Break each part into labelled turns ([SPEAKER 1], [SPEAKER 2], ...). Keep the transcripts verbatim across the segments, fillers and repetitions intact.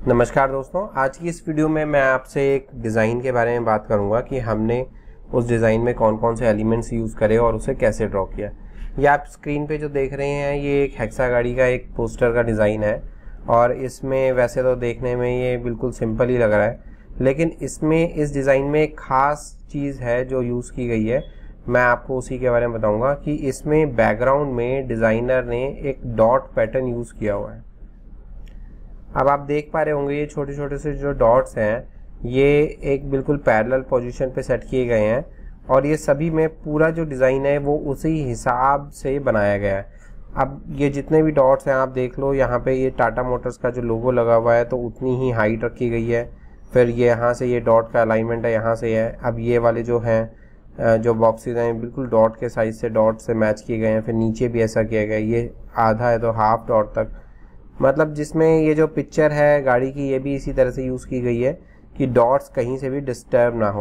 [SPEAKER 1] नमस्कार दोस्तों, आज की इस वीडियो में मैं आपसे एक डिज़ाइन के बारे में बात करूंगा कि हमने उस डिज़ाइन में कौन कौन से एलिमेंट्स यूज़ करे और उसे कैसे ड्रॉ किया। ये आप स्क्रीन पे जो देख रहे हैं ये एक हेक्सा गाड़ी का एक पोस्टर का डिज़ाइन है और इसमें वैसे तो देखने में ये बिल्कुल सिंपल ही लग रहा है, लेकिन इसमें इस डिज़ाइन में एक ख़ास चीज़ है जो यूज़ की गई है। मैं आपको उसी के बारे में बताऊँगा कि इसमें बैकग्राउंड में डिज़ाइनर ने एक डॉट पैटर्न यूज़ किया हुआ है। अब आप देख पा रहे होंगे ये छोटे छोटे से जो डॉट्स हैं ये एक बिल्कुल पैरेलल पोजीशन पे सेट किए गए हैं और ये सभी में पूरा जो डिज़ाइन है वो उसी हिसाब से बनाया गया है। अब ये जितने भी डॉट्स हैं आप देख लो, यहाँ पे ये टाटा मोटर्स का जो लोगो लगा हुआ है तो उतनी ही हाइट रखी गई है। फिर ये यहाँ से ये डॉट का अलाइनमेंट है, यहाँ से है। अब ये वाले जो हैं जो बॉक्सेस हैं बिल्कुल डॉट के साइज से डॉट से मैच किए गए हैं। फिर नीचे भी ऐसा किया गया है, ये आधा है तो हाफ डॉट तक, मतलब जिसमें ये जो पिक्चर है गाड़ी की ये भी इसी तरह से यूज़ की गई है कि डॉट्स कहीं से भी डिस्टर्ब ना हो।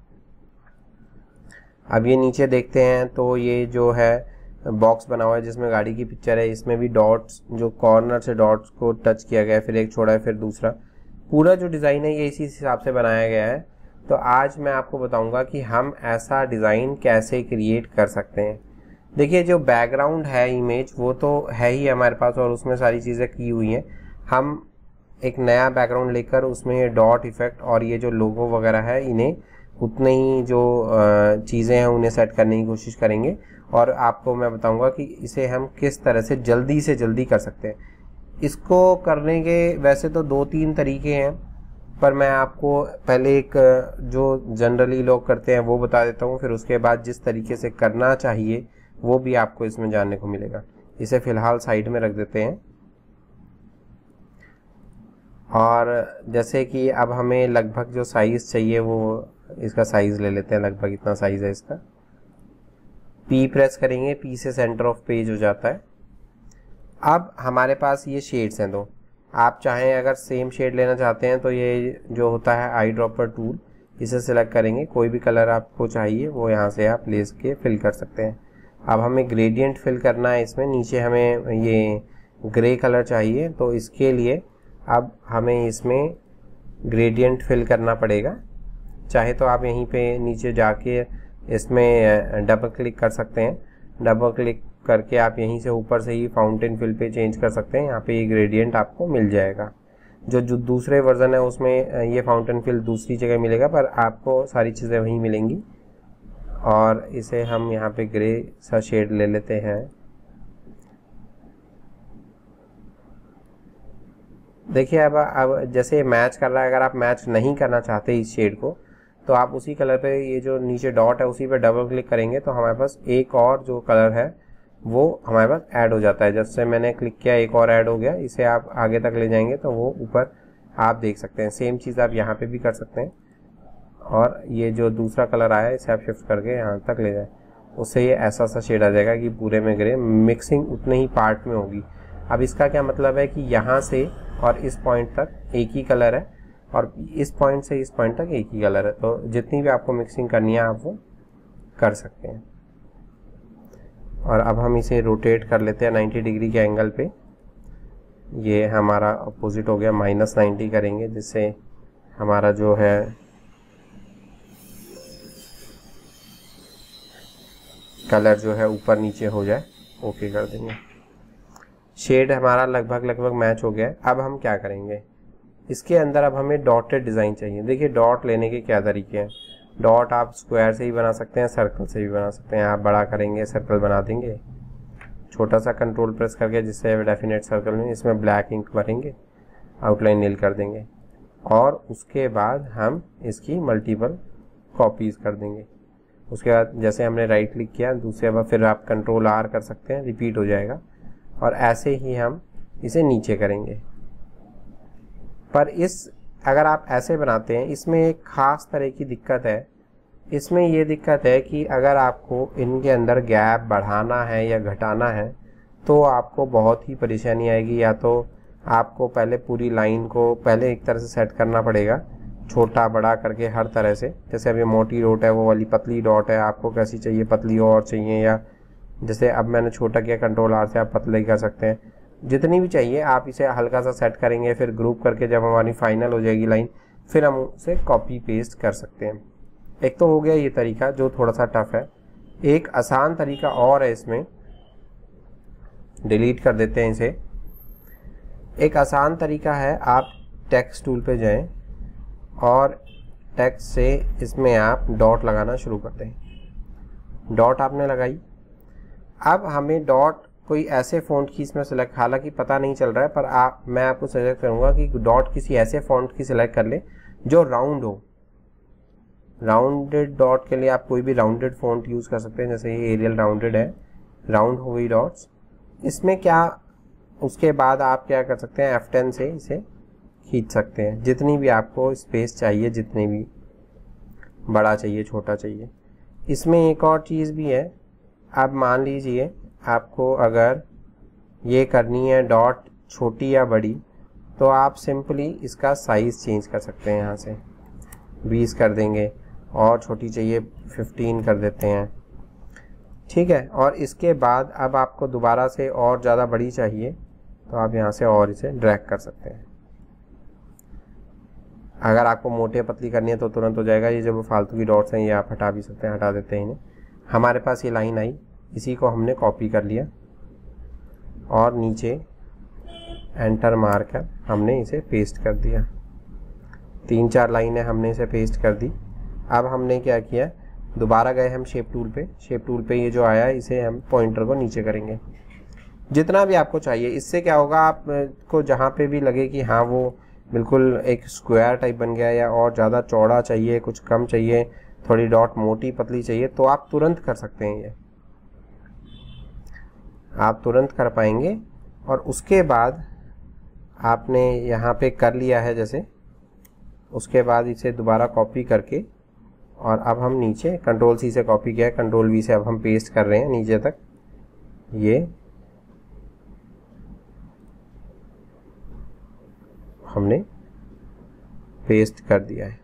[SPEAKER 1] अब ये नीचे देखते हैं तो ये जो है बॉक्स बना हुआ है जिसमें गाड़ी की पिक्चर है, इसमें भी डॉट्स जो कॉर्नर से डॉट्स को टच किया गया है, फिर एक छोड़ा है फिर दूसरा। पूरा जो डिज़ाइन है ये इसी हिसाब से बनाया गया है। तो आज मैं आपको बताऊंगा कि हम ऐसा डिज़ाइन कैसे क्रिएट कर सकते हैं। देखिए जो बैकग्राउंड है इमेज वो तो है ही हमारे पास और उसमें सारी चीज़ें की हुई हैं। हम एक नया बैकग्राउंड लेकर उसमें ये डॉट इफ़ेक्ट और ये जो लोगो वगैरह है इन्हें उतने ही जो चीज़ें हैं उन्हें सेट करने की कोशिश करेंगे और आपको मैं बताऊंगा कि इसे हम किस तरह से जल्दी से जल्दी कर सकते हैं। इसको करने के वैसे तो दो तीन तरीके हैं, पर मैं आपको पहले एक जो जनरली लोग करते हैं वो बता देता हूँ, फिर उसके बाद जिस तरीके से करना चाहिए वो भी आपको इसमें जानने को मिलेगा। इसे फ़िलहाल साइड में रख देते हैं और जैसे कि अब हमें लगभग जो साइज़ चाहिए वो इसका साइज़ ले लेते हैं। लगभग इतना साइज़ है इसका। पी प्रेस करेंगे, पी से सेंटर ऑफ पेज हो जाता है। अब हमारे पास ये शेड्स हैं दो। आप चाहें अगर सेम शेड लेना चाहते हैं तो ये जो होता है आई ड्रॉपर टूल, इसे सिलेक्ट करेंगे। कोई भी कलर आपको चाहिए वो यहाँ से आप ले के फिल कर सकते हैं। अब हमें ग्रेडियंट फिल करना है इसमें, नीचे हमें ये ग्रे कलर चाहिए तो इसके लिए अब हमें इसमें ग्रेडियंट फिल करना पड़ेगा। चाहे तो आप यहीं पे नीचे जाके इसमें डबल क्लिक कर सकते हैं। डबल क्लिक करके आप यहीं से ऊपर से ही फाउंटेन फिल पे चेंज कर सकते हैं। यहाँ पे ये ग्रेडियंट आपको मिल जाएगा। जो जो दूसरे वर्जन है उसमें ये फाउंटेन फिल दूसरी जगह मिलेगा, पर आपको सारी चीज़ें वहीं मिलेंगी। और इसे हम यहाँ पे ग्रे सा शेड ले लेते हैं। देखिए अब अब जैसे मैच कर रहा है, अगर आप मैच नहीं करना चाहते इस शेड को तो आप उसी कलर पे ये जो नीचे डॉट है उसी पे डबल क्लिक करेंगे तो हमारे पास एक और जो कलर है वो हमारे पास ऐड हो जाता है। जैसे मैंने क्लिक किया एक और ऐड हो गया। इसे आप आगे तक ले जाएंगे तो वो ऊपर आप देख सकते हैं। सेम चीज़ आप यहाँ पे भी कर सकते हैं और ये जो दूसरा कलर आया है इसे आप शिफ्ट करके यहाँ तक ले जाए, उससे ये ऐसा सा शेड आ जाएगा कि पूरे में ग्रे मिक्सिंग उतने ही पार्ट में होगी। अब इसका क्या मतलब है कि यहाँ से और इस पॉइंट तक एक ही कलर है और इस पॉइंट से इस पॉइंट तक एक ही कलर है। तो जितनी भी आपको मिक्सिंग करनी है आप वो कर सकते हैं। और अब हम इसे रोटेट कर लेते हैं नाइन्टी डिग्री के एंगल पे। ये हमारा अपोजिट हो गया, माइनस नाइन्टी करेंगे जिससे हमारा जो है कलर जो है ऊपर नीचे हो जाए। ओके कर देंगे। शेड हमारा लगभग लगभग मैच हो गया है। अब हम क्या करेंगे, इसके अंदर अब हमें डॉटेड डिज़ाइन चाहिए। देखिए डॉट लेने के क्या तरीके हैं। डॉट आप स्क्वायर से ही बना सकते हैं, सर्कल से भी बना सकते हैं। आप बड़ा करेंगे सर्कल बना देंगे, छोटा सा कंट्रोल प्रेस करके जिससे डेफिनेट सर्कल में इसमें ब्लैक इंक भरेंगे, आउटलाइन नील कर देंगे और उसके बाद हम इसकी मल्टीपल कॉपीज़ कर देंगे। उसके बाद जैसे हमने राइट क्लिक किया दूसरे बार फिर आप कंट्रोल आर कर सकते हैं, रिपीट हो जाएगा और ऐसे ही हम इसे नीचे करेंगे। पर इस अगर आप ऐसे बनाते हैं इसमें एक ख़ास तरह की दिक्कत है। इसमें ये दिक्कत है कि अगर आपको इनके अंदर गैप बढ़ाना है या घटाना है तो आपको बहुत ही परेशानी आएगी। या तो आपको पहले पूरी लाइन को पहले एक तरह से सेट करना पड़ेगा, छोटा बड़ा करके हर तरह से। जैसे अभी मोटी डॉट है वो वाली पतली डॉट है, आपको कैसी चाहिए, पतली और चाहिए, या जैसे अब मैंने छोटा किया कंट्रोल आर से आप पतले कर सकते हैं। जितनी भी चाहिए आप इसे हल्का सा सेट करेंगे, फिर ग्रुप करके जब हमारी फाइनल हो जाएगी लाइन फिर हम उसे कॉपी पेस्ट कर सकते हैं। एक तो हो गया ये तरीका जो थोड़ा सा टफ है। एक आसान तरीका और है, इसमें डिलीट कर देते हैं इसे। एक आसान तरीका है, आप टेक्स्ट टूल पे जाएं और टेक्स्ट से इसमें आप डॉट लगाना शुरू करते हैं। डॉट आपने लगाई, अब हमें डॉट कोई ऐसे फ़ॉन्ट की इसमें सेलेक्ट, हालांकि पता नहीं चल रहा है पर आप मैं आपको सजेस्ट करूंगा कि डॉट किसी ऐसे फ़ॉन्ट की सिलेक्ट कर ले जो राउंड हो। राउंडेड डॉट के लिए आप कोई भी राउंडेड फ़ॉन्ट यूज़ कर सकते हैं, जैसे ये एरियल राउंडेड है, राउंड हो गई डॉट्स। इसमें क्या, उसके बाद आप क्या कर सकते हैं, एफ टेन से इसे खींच सकते हैं जितनी भी आपको स्पेस चाहिए, जितनी भी बड़ा चाहिए छोटा चाहिए। इसमें एक और चीज़ भी है, आप मान लीजिए आपको अगर ये करनी है डॉट छोटी या बड़ी, तो आप सिंपली इसका साइज़ चेंज कर सकते हैं। यहाँ से बीस कर देंगे और छोटी चाहिए फिफ्टीन कर देते हैं, ठीक है। और इसके बाद अब आपको दोबारा से और ज़्यादा बड़ी चाहिए तो आप यहाँ से और इसे ड्रैग कर सकते हैं। अगर आपको मोटे पतली करनी है तो तुरंत हो जाएगा। ये जो फालतू की डॉट्स हैं ये आप हटा भी सकते हैं, हटा देते हैं इन्हें। हमारे पास ये लाइन आई, इसी को हमने कॉपी कर लिया और नीचे एंटर मार कर हमने इसे पेस्ट कर दिया। तीन चार लाइनें हमने इसे पेस्ट कर दी। अब हमने क्या किया, दोबारा गए हम शेप टूल पे। शेप टूल पे ये जो आया है इसे हम पॉइंटर को नीचे करेंगे जितना भी आपको चाहिए। इससे क्या होगा, आपको जहाँ पे भी लगे कि हाँ वो बिल्कुल एक स्क्वायर टाइप बन गया या और ज़्यादा चौड़ा चाहिए, कुछ कम चाहिए, थोड़ी डॉट मोटी पतली चाहिए, तो आप तुरंत कर सकते हैं। ये आप तुरंत कर पाएंगे। और उसके बाद आपने यहाँ पे कर लिया है जैसे, उसके बाद इसे दोबारा कॉपी करके और अब हम नीचे कंट्रोल सी से कॉपी किया है, कंट्रोल वी से अब हम पेस्ट कर रहे हैं नीचे तक। ये हमने पेस्ट कर दिया है।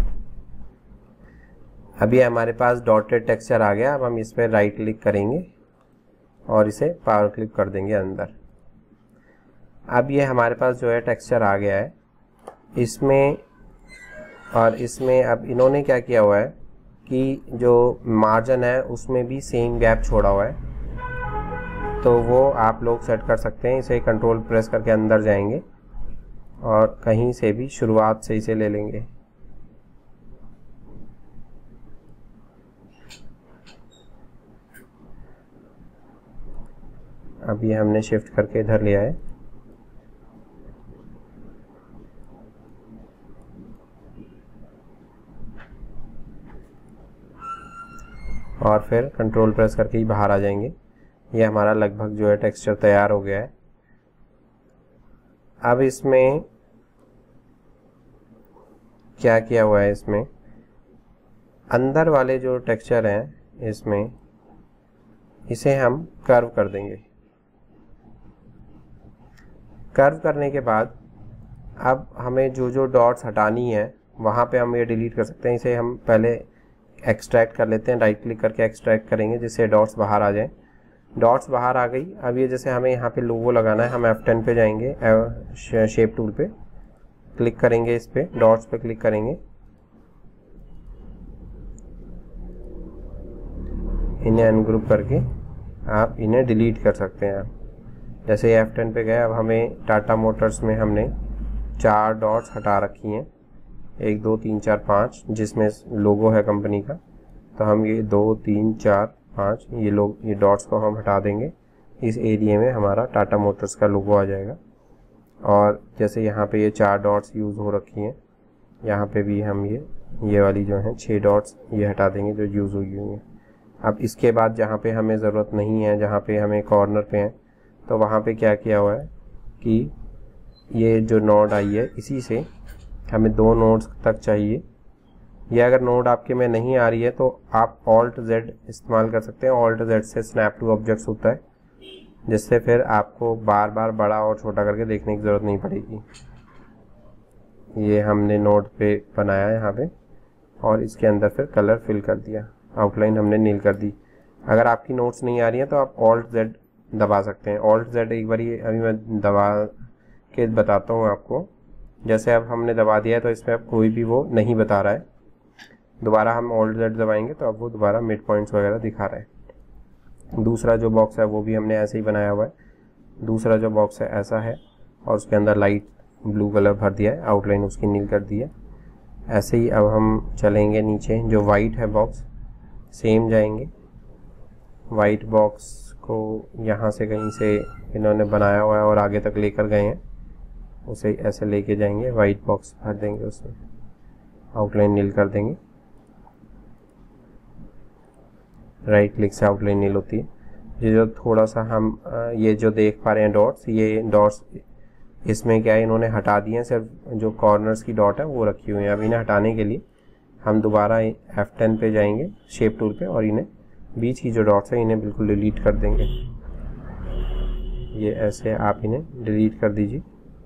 [SPEAKER 1] अभी हमारे पास डॉटेड टेक्सचर आ गया। अब हम इस पर राइट क्लिक करेंगे और इसे पावर क्लिक कर देंगे अंदर। अब ये हमारे पास जो है टेक्सचर आ गया है इसमें। और इसमें अब इन्होंने क्या किया हुआ है कि जो मार्जिन है उसमें भी सेम गैप छोड़ा हुआ है, तो वो आप लोग सेट कर सकते हैं। इसे कंट्रोल प्रेस करके अंदर जाएंगे और कहीं से भी शुरुआत से इसे ले लेंगे। अब ये हमने शिफ्ट करके इधर लिया है। और फिर कंट्रोल प्रेस करके ही बाहर आ जाएंगे। ये हमारा लगभग जो है टेक्सचर तैयार हो गया है। अब इसमें क्या किया हुआ है, इसमें अंदर वाले जो टेक्सचर हैं इसमें इसे हम कर्व कर देंगे। कर्व करने के बाद अब हमें जो जो डॉट्स हटानी है वहाँ पे हम ये डिलीट कर सकते हैं। इसे हम पहले एक्सट्रैक्ट कर लेते हैं, राइट क्लिक करके एक्सट्रैक्ट करेंगे जिससे डॉट्स बाहर आ जाएं। डॉट्स बाहर आ गई। अब ये जैसे हमें यहाँ पे लोगो लगाना है, हम एफ टेन पे जाएंगे, शेप टूल पे क्लिक करेंगे, इस पे डॉट्स पे क्लिक करेंगे, इन्हें अनग्रुप करके आप इन्हें डिलीट कर सकते हैं। आप जैसे एफ टेन पे गए, अब हमें टाटा मोटर्स में हमने चार डॉट्स हटा रखी हैं, एक दो तीन चार पाँच, जिसमें लोगो है कंपनी का। तो हम ये दो तीन चार पाँच ये लोग ये डॉट्स को हम हटा देंगे। इस एरिया में हमारा टाटा मोटर्स का लोगो आ जाएगा। और जैसे यहाँ पे ये चार डॉट्स यूज़ हो रखी हैं, यहाँ पे भी हम ये ये वाली जो हैं छः डॉट्स ये हटा देंगे जो यूज़ हुई हुई हैं। अब इसके बाद जहाँ पे हमें ज़रूरत नहीं है, जहाँ पे हमें कॉर्नर पे हैं, तो वहाँ पे क्या किया हुआ है कि ये जो नोड आई है इसी से हमें दो नोड्स तक चाहिए। ये अगर नोड आपके में नहीं आ रही है तो आप ऑल्ट जेड इस्तेमाल कर सकते हैं। ऑल्ट जेड से स्नैप टू ऑब्जेक्ट्स होता है, जिससे फिर आपको बार बार बड़ा और छोटा करके देखने की ज़रूरत नहीं पड़ेगी। ये हमने नोड पे बनाया है यहाँ पे, और इसके अंदर फिर कलर फिल कर दिया, आउटलाइन हमने नील कर दी। अगर आपकी नोट्स नहीं आ रही है तो आप ऑल्ट जेड दबा सकते हैं। ऑल्ट जेड एक बार अभी मैं दबा के बताता हूँ आपको। जैसे अब हमने दबा दिया है तो इसमें अब कोई भी वो नहीं बता रहा है। दोबारा हम ऑल्ट जेड दबाएंगे तो अब वो दोबारा मिड पॉइंट्स वगैरह दिखा रहा है। दूसरा जो बॉक्स है वो भी हमने ऐसे ही बनाया हुआ है। दूसरा जो बॉक्स है ऐसा है और उसके अंदर लाइट ब्लू कलर भर दिया है, आउटलाइन उसकी नील कर दी है। ऐसे ही अब हम चलेंगे नीचे, जो वाइट है बॉक्स सेम जाएंगे। वाइट बॉक्स को यहाँ से कहीं से इन्होंने बनाया हुआ है और आगे तक लेकर गए हैं, उसे ऐसे लेके जाएंगे। वाइट बॉक्स भर देंगे, उसमें आउटलाइन नील कर देंगे। राइट क्लिक से आउटलाइन नील होती है। ये जो थोड़ा सा हम ये जो देख पा रहे हैं डॉट्स, ये डॉट्स इसमें क्या है इन्होंने हटा दिए हैं, सिर्फ जो कॉर्नर्स की डॉट है वो रखी हुई है। अब इन्हें हटाने के लिए हम दोबारा एफ टेन पे जाएंगे शेप टूल पे और इन्हें बीच की जो डॉट्स है इन्हें बिल्कुल डिलीट कर देंगे। ये ऐसे आप इन्हें डिलीट कर दीजिए।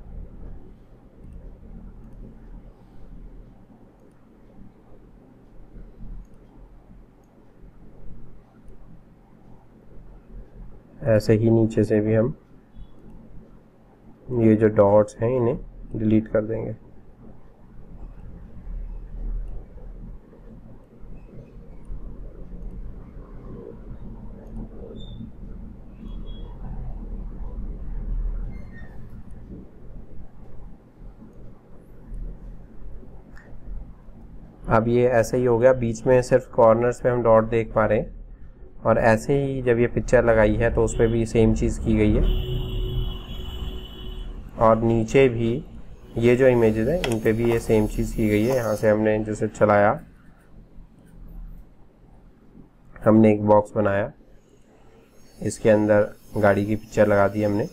[SPEAKER 1] ऐसे ही नीचे से भी हम ये जो डॉट्स हैं इन्हें डिलीट कर देंगे। अब ये ऐसे ही हो गया। बीच में सिर्फ कॉर्नर्स पे हम डॉट देख पा रहे हैं और ऐसे ही जब ये पिक्चर लगाई है तो उस पर भी सेम चीज़ की गई है। और नीचे भी ये जो इमेजेस हैं इन पे भी ये सेम चीज़ की गई है। यहाँ से हमने जैसे चलाया, हमने एक बॉक्स बनाया, इसके अंदर गाड़ी की पिक्चर लगा दी हमने,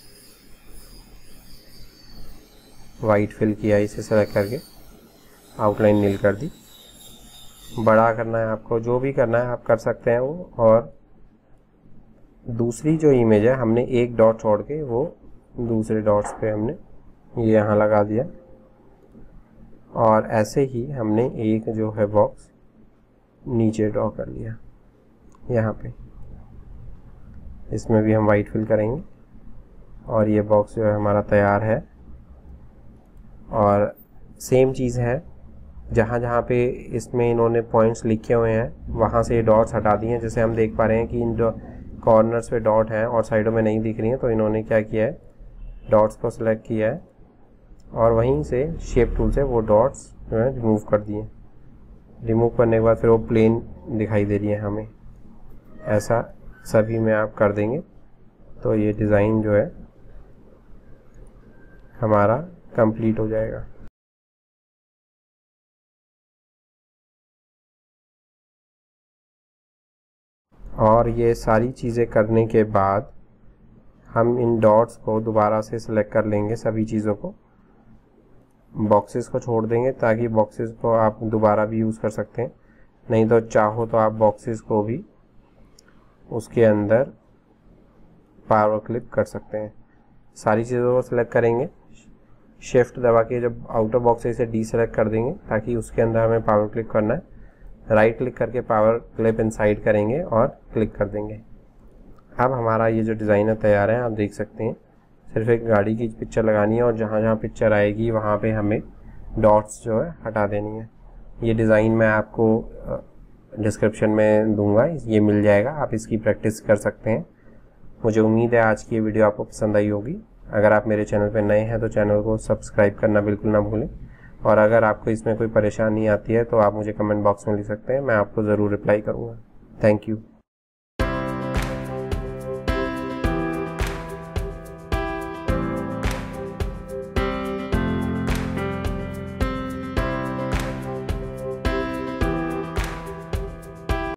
[SPEAKER 1] वाइट फिल किया, इसे सेलेक्ट करके आउटलाइन नील कर दी। बड़ा करना है आपको, जो भी करना है आप कर सकते हैं वो। और दूसरी जो इमेज है हमने एक डॉट छोड़ के वो दूसरे डॉट्स पे हमने ये यहाँ लगा दिया। और ऐसे ही हमने एक जो है बॉक्स नीचे ड्रॉ कर लिया यहाँ पे। इसमें भी हम वाइट फिल करेंगे और ये बॉक्स जो है हमारा तैयार है। और सेम चीज़ है, जहाँ जहाँ पे इसमें इन्होंने पॉइंट्स लिखे हुए हैं वहाँ से ये डॉट्स हटा दिए हैं। जैसे हम देख पा रहे हैं कि इन कॉर्नर्स पे डॉट हैं और साइडों में नहीं दिख रही हैं, तो इन्होंने क्या किया है, डॉट्स को सिलेक्ट किया है और वहीं से शेप टूल से वो डॉट्स जो है रिमूव कर दिए। रिमूव करने के बाद फिर वो प्लेन दिखाई दे रही है हमें। ऐसा सभी में आप कर देंगे तो ये डिज़ाइन जो है हमारा कंप्लीट हो जाएगा। और ये सारी चीज़ें करने के बाद हम इन डॉट्स को दोबारा से सिलेक्ट कर लेंगे, सभी चीज़ों को, बॉक्सेस को छोड़ देंगे ताकि बॉक्सेस को आप दोबारा भी यूज़ कर सकते हैं। नहीं तो चाहो तो आप बॉक्सेस को भी उसके अंदर पावर क्लिप कर सकते हैं। सारी चीज़ों को सिलेक्ट करेंगे, शिफ्ट दबा के जब आउटर बॉक्स से इसे डी सेलेक्ट कर देंगे ताकि उसके अंदर हमें पावर क्लिप करना है। राइट क्लिक करके पावर क्लिप इनसाइड करेंगे और क्लिक कर देंगे। अब हमारा ये जो डिज़ाइन है तैयार है, आप देख सकते हैं। सिर्फ एक गाड़ी की पिक्चर लगानी है और जहाँ जहाँ पिक्चर आएगी वहाँ पे हमें डॉट्स जो है हटा देनी है। ये डिज़ाइन मैं आपको डिस्क्रिप्शन में दूंगा, ये मिल जाएगा, आप इसकी प्रैक्टिस कर सकते हैं। मुझे उम्मीद है आज की ये वीडियो आपको पसंद आई होगी। अगर आप मेरे चैनल पर नए हैं तो चैनल को सब्सक्राइब करना बिल्कुल ना भूलें। और अगर आपको इसमें कोई परेशानी आती है तो आप मुझे कमेंट बॉक्स में लिख सकते हैं, मैं आपको ज़रूर रिप्लाई करूँगा। Thank you.